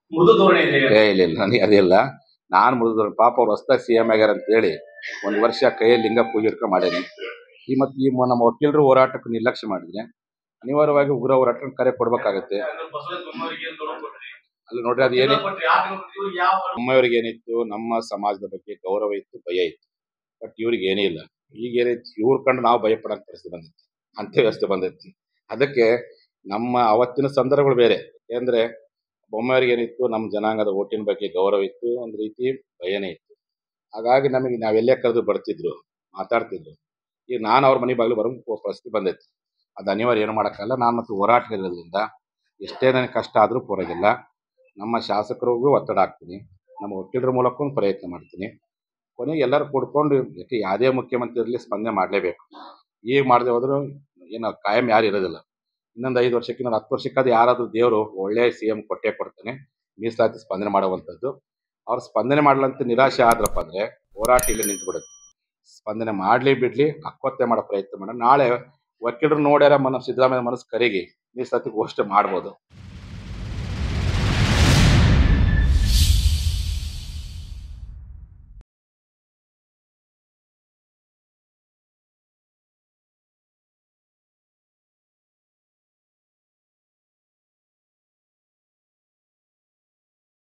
ಮೃದು ಧೋರಣೆ ಇದೆ. ಇಲ್ಲ ನನಗೆ ಅದಿಲ್ಲ. ನಾನು ಮೃದು ಪಾಪ ಅವ್ರು ಹೊಸ್ದಾಗಿ CM ಆಗ್ಯಾರ ಅಂತ ಹೇಳಿ ಒಂದು ವರ್ಷ ಕೈಯಲ್ಲಿ ಲಿಂಗ ಪೂಜೆ ಇಟ್ಕೊಂಡು ಮಾಡೇನಿ. ಈ ನಮ್ಮ ವಕೀಲರು ಹೋರಾಟಕ್ಕೆ ನಿರ್ಲಕ್ಷ್ಯ ಮಾಡಿದ್ರೆ ಅನಿವಾರ್ಯವಾಗಿ ಉಗ್ರ ಹೋರಾಟ ಕರೆ ಕೊಡ್ಬೇಕಾಗತ್ತೆ. ಅಲ್ಲಿ ನೋಡ್ರಿ ಅದು ಏನೇ ನಮ್ಮವ್ರಿಗೆ ಏನಿತ್ತು, ನಮ್ಮ ಸಮಾಜದ ಬಗ್ಗೆ ಗೌರವ ಇತ್ತು, ಭಯ ಇತ್ತು. ಬಟ್ ಇವ್ರಿಗೆ ಏನೇ ಇಲ್ಲ. ಈಗ ಏನೈತಿ, ಇವ್ರ ಕಂಡು ನಾವು ಭಯ ಪಡೋ ಪರಿಸ್ಥಿತಿ ಬಂದೈತಿ, ಅಂತ ವ್ಯವಸ್ಥೆ ಬಂದೈತಿ. ಅದಕ್ಕೆ ನಮ್ಮ ಅವತ್ತಿನ ಸಂದರ್ಭಗಳು ಬೇರೆ. ಯಾಕಂದ್ರೆ ಬೊಮ್ಮೆಯವ್ರಿಗೆ ಏನಿತ್ತು, ನಮ್ಮ ಜನಾಂಗದ ಓಟಿನ ಬಗ್ಗೆ ಗೌರವ ಇತ್ತು, ಒಂದು ರೀತಿ ಭಯನೇ ಇತ್ತು. ಹಾಗಾಗಿ ನಮಗೆ ನಾವೆಲ್ಲೇ ಕರೆದು ಬರ್ತಿದ್ರು, ಮಾತಾಡ್ತಿದ್ರು. ಈಗ ನಾನು ಅವ್ರ ಮನೆ ಬಾಗಿಲು ಬರೋ ಪರಿಸ್ಥಿತಿ ಬಂದೈತಿ. ಅದು ಅನಿವಾರ್ಯ, ಏನು ಮಾಡೋಕ್ಕಲ್ಲ. ನಾನು ಮತ್ತು ಹೋರಾಟ ಇರೋದ್ರಿಂದ ಎಷ್ಟೇ ನನಗೆ ಕಷ್ಟ ಆದರೂ ಪರವಾಗಿಲ್ಲ, ನಮ್ಮ ಶಾಸಕರಿಗೂ ಒತ್ತಡ ಹಾಕ್ತೀನಿ, ನಮ್ಮ ವಕೀಲರ ಮೂಲಕ ಪ್ರಯತ್ನ ಮಾಡ್ತೀನಿ. ಕೊನೆಗೆ ಎಲ್ಲರೂ ಕೂಡ್ಕೊಂಡು, ಯಾಕೆ ಯಾವುದೇ ಮುಖ್ಯಮಂತ್ರಿ ಇರಲಿ ಸ್ಪಂದನೆ ಮಾಡಲೇಬೇಕು. ಈಗ ಮಾಡದೆ ಹೋದ್ರು ಏನು ಕಾಯಂ ಯಾರು ಇರೋದಿಲ್ಲ. ಇನ್ನೊಂದು 5 ವರ್ಷಕ್ಕೆ, ಇನ್ನೊಂದು 10 ವರ್ಷಕ್ಕಾದ್ರೂ ಯಾರಾದರೂ ದೇವರು ಒಳ್ಳೆ CM ಕೊಟ್ಟೇ ಕೊಡ್ತಾನೆ, ಮೀಸಲಾತಿ ಸ್ಪಂದನೆ ಮಾಡುವಂಥದ್ದು. ಅವ್ರು ಸ್ಪಂದನೆ ಮಾಡಲಂತ ನಿರಾಶೆ ಆದ್ರಪ್ಪ ಅಂದರೆ ಹೋರಾಟ ಇಲ್ಲಿ ನಿಂತುಬಿಡುತ್ತೆ. ಸ್ಪಂದನೆ ಮಾಡಲಿ ಬಿಡಲಿ, ಹಕ್ಕೊತ್ತೆ ಮಾಡೋ ಪ್ರಯತ್ನ ಮಾಡೋಣ. ನಾಳೆ ವಕೀಲರು ನೋಡ್ಯಾರ ಸಿದ್ದರಾಮಯ್ಯ ಮನಸ್ಸು ಕರಗಿ ಮೀಸಲಾತಿ ಘೋಷಣೆ ಮಾಡ್ಬೋದು.